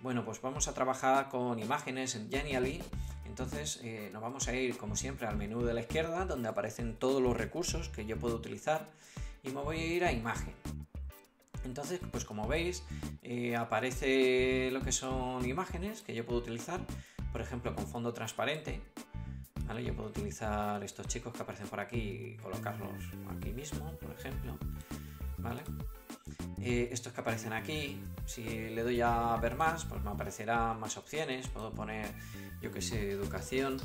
Bueno, pues vamos a trabajar con imágenes en Genially. Entonces nos vamos a ir, como siempre, al menú de la izquierda, donde aparecen todos los recursos que yo puedo utilizar, y me voy a ir a imagen. Entonces, pues como veis, aparece lo que son imágenes que yo puedo utilizar, por ejemplo, con fondo transparente. ¿Vale? Yo puedo utilizar estos chicos que aparecen por aquí y colocarlos aquí mismo, por ejemplo. ¿Vale? Estos que aparecen aquí, si le doy a ver más, pues me aparecerán más opciones. Puedo poner, yo que sé, educación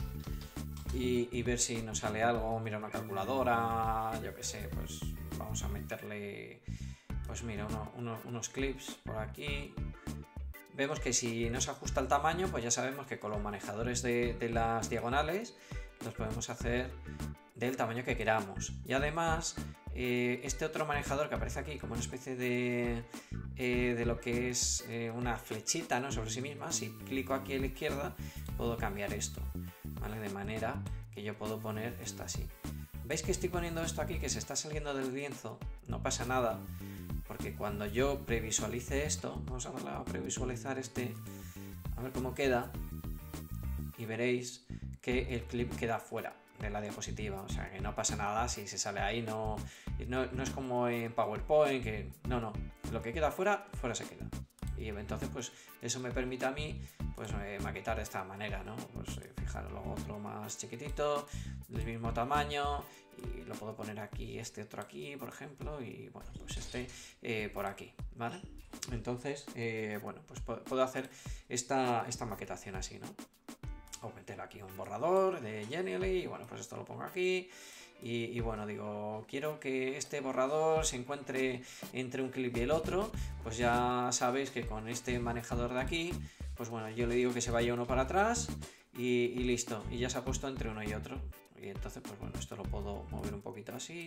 y ver si nos sale algo. Mira, una calculadora, yo que sé, pues vamos a meterle, pues mira, unos clips por aquí. Vemos que si no se ajusta el tamaño, pues ya sabemos que con los manejadores de las diagonales los podemos hacer del tamaño que queramos. Y además, este otro manejador que aparece aquí como una especie de lo que es una flechita, ¿no?, sobre sí misma, si clico aquí a la izquierda puedo cambiar esto, ¿vale? De manera que yo puedo poner esto así. ¿Veis que estoy poniendo esto aquí que se está saliendo del lienzo? No pasa nada, porque cuando yo previsualice esto, vamos a darle a previsualizar este, a ver cómo queda, y veréis que el clip queda fuera de la diapositiva, o sea que no pasa nada si se sale ahí, no es como en PowerPoint, que no, lo que queda fuera se queda. Y entonces pues eso me permite a mí pues maquetar de esta manera, ¿no? Pues fijaros, luego otro más chiquitito, del mismo tamaño, y lo puedo poner aquí, este otro aquí, por ejemplo, y bueno, pues este por aquí, ¿vale? Entonces, bueno, pues puedo hacer esta maquetación así, ¿no? O meter aquí un borrador de Genially, y bueno, pues esto lo pongo aquí. Y bueno, digo, quiero que este borrador se encuentre entre un clip y el otro, pues ya sabéis que con este manejador de aquí, pues bueno, yo le digo que se vaya uno para atrás y listo, y ya se ha puesto entre uno y otro. Y entonces, pues bueno, esto lo puedo mover un poquito así.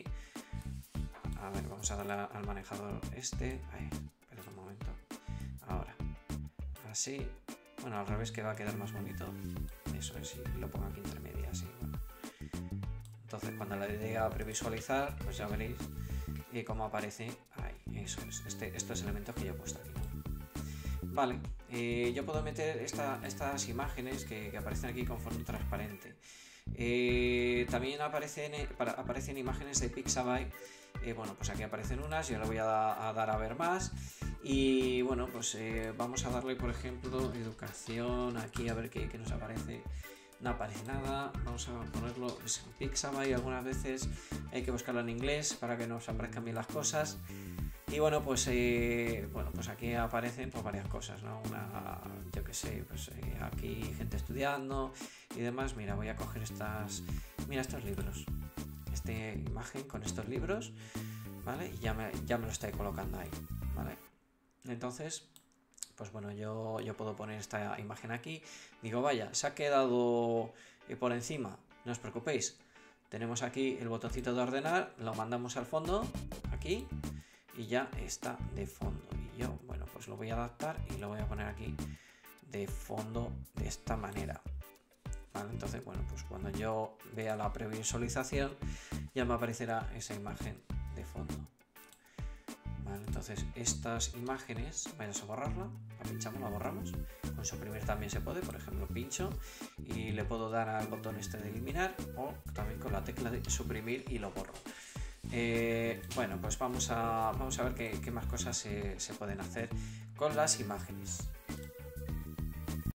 A ver, vamos a darle al manejador este. Ahí, espera un momento. Ahora, así. Bueno, al revés, que va a quedar más bonito. Eso es, y lo pongo aquí entre medias, así, bueno. Entonces cuando le dé a previsualizar, pues ya veréis cómo aparece ahí. Eso es, estos elementos que yo he puesto aquí, ¿no? Vale, yo puedo meter estas imágenes que aparecen aquí con fondo transparente. También aparecen imágenes de Pixabay. Bueno, pues aquí aparecen unas, yo le voy a dar a ver más. Y bueno, pues vamos a darle, por ejemplo, educación aquí, a ver qué nos aparece. No aparece nada, vamos a ponerlo en Pixabay. Algunas veces hay que buscarlo en inglés para que nos aparezcan bien las cosas. Y bueno, pues aquí aparecen pues varias cosas, ¿no? Yo que sé, pues aquí gente estudiando y demás. Mira, voy a coger estos libros, esta imagen con estos libros, ¿vale? Y ya me lo estoy colocando ahí, ¿vale? Entonces, pues bueno, yo puedo poner esta imagen aquí. Digo, vaya, se ha quedado por encima, no os preocupéis. Tenemos aquí el botoncito de ordenar, lo mandamos al fondo, aquí, y ya está de fondo. Y yo, bueno, pues lo voy a adaptar y lo voy a poner aquí de fondo de esta manera. ¿Vale? Entonces, bueno, pues cuando yo vea la previsualización ya me aparecerá esa imagen de fondo. Vale, entonces estas imágenes, vamos a borrarla, la pinchamos, la borramos. Con suprimir también se puede, por ejemplo, pincho y le puedo dar al botón este de eliminar, o también con la tecla de suprimir y lo borro. Bueno, pues vamos a ver qué más cosas se pueden hacer con las imágenes.